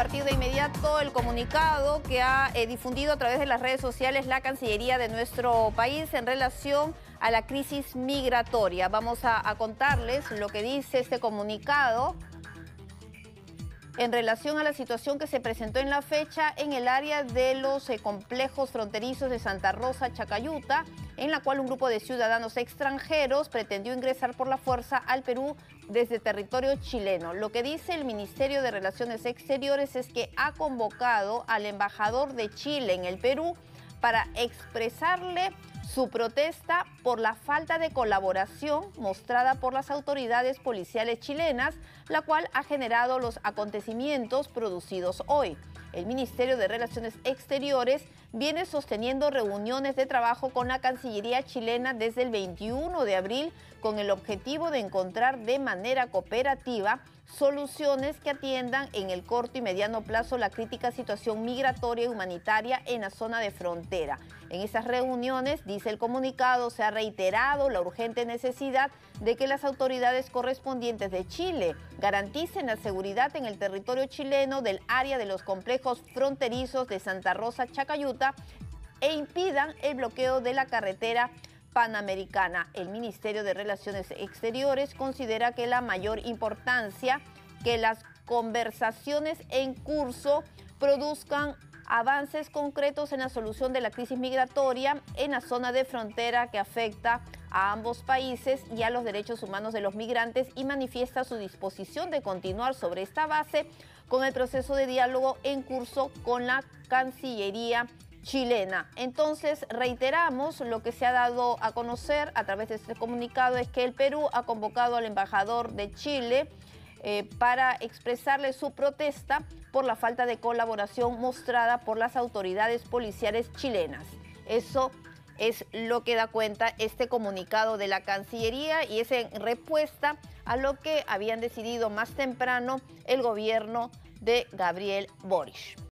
Compartir de inmediato el comunicado que ha difundido a través de las redes sociales la Cancillería de nuestro país en relación a la crisis migratoria. Vamos a contarles lo que dice este comunicado en relación a la situación que se presentó en la fecha en el área de los complejos fronterizos de Santa Rosa, Chacayuta, en la cual un grupo de ciudadanos extranjeros pretendió ingresar por la fuerza al Perú desde territorio chileno. Lo que dice el Ministerio de Relaciones Exteriores es que ha convocado al embajador de Chile en el Perú para expresarle su protesta por la falta de colaboración mostrada por las autoridades policiales chilenas, la cual ha generado los acontecimientos producidos hoy. El Ministerio de Relaciones Exteriores viene sosteniendo reuniones de trabajo con la Cancillería chilena desde el 21 de abril con el objetivo de encontrar de manera cooperativa soluciones que atiendan en el corto y mediano plazo la crítica situación migratoria y humanitaria en la zona de frontera. En esas reuniones, dice el comunicado, se ha reiterado la urgente necesidad de que las autoridades correspondientes de Chile garanticen la seguridad en el territorio chileno del área de los complejos fronterizos de Santa Rosa, Chacayuta e impidan el bloqueo de la carretera Panamericana. El Ministerio de Relaciones Exteriores considera que la mayor importancia que las conversaciones en curso produzcan avances concretos en la solución de la crisis migratoria en la zona de frontera que afecta a ambos países y a los derechos humanos de los migrantes, y manifiesta su disposición de continuar sobre esta base con el proceso de diálogo en curso con la Cancillería chilena. Entonces, reiteramos lo que se ha dado a conocer a través de este comunicado, es que el Perú ha convocado al embajador de Chile para expresarle su protesta por la falta de colaboración mostrada por las autoridades policiales chilenas. Eso es lo que da cuenta este comunicado de la Cancillería, y es en respuesta a lo que habían decidido más temprano el gobierno de Gabriel Boric.